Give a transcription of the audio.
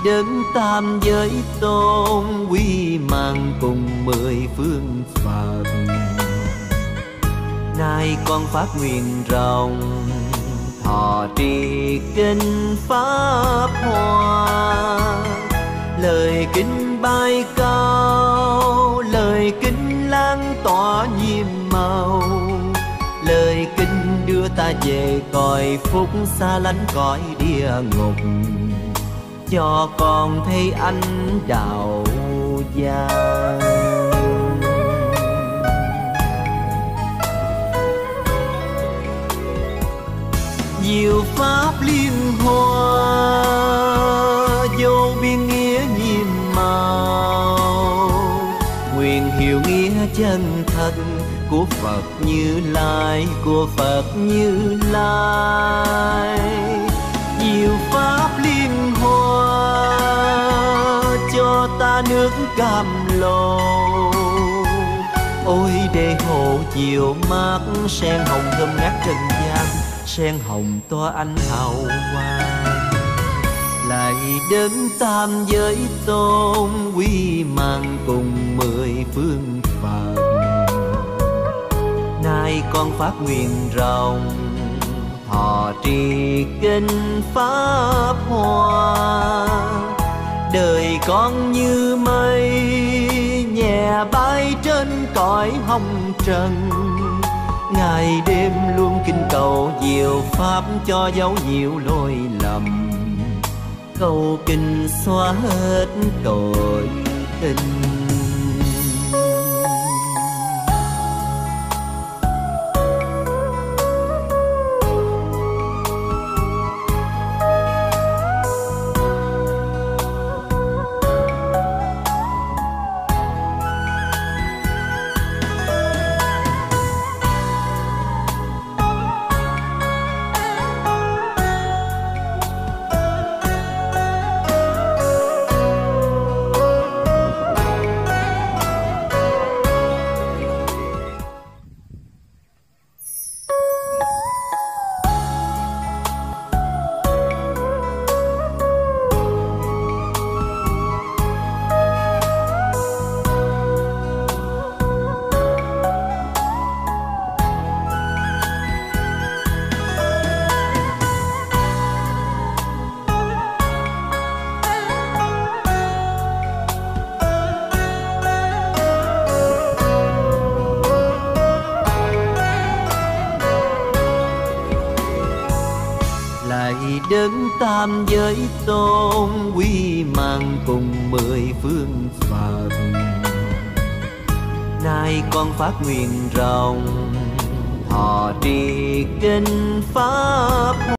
đấng tam giới tôn, quy mang cùng 10 phương Phật. Nay con phát nguyện rộng, thọ trì kinh pháp hoa. Lời kinh bay cao, lời kinh lan tỏa nhiệm màu. Lời kinh đưa ta về cõi phúc, xa lánh cõi địa ngục, cho con thấy ánh đạo vàng. Diệu pháp liên hoa, vô biên nghĩa nhiệm màu. Nguyện hiểu nghĩa chân thật của Phật Như Lai, của Phật Như Lai. Diệu pháp liên hoa, cho ta nước cam lồ. Ôi để hộ chiều mát, sen hồng thơm ngát trần gian, sen hồng tỏa ánh hào quang. Lại đấng tam giới tôn, quy mang cùng 10 phương Phật. Nay con phát nguyện rộng, thọ trì kinh pháp hoa. Đời con như mây, nhẹ bay trên cõi hồng trần. Ngày đêm luôn kinh cầu diệu pháp, cho dấu nhiều lỗi lầm. Cầu kinh xóa hết tội tình. Đấng tam giới tôn, quy mang cùng 10 phương Phật. Nay con phát nguyện rộng, thọ trì kinh pháp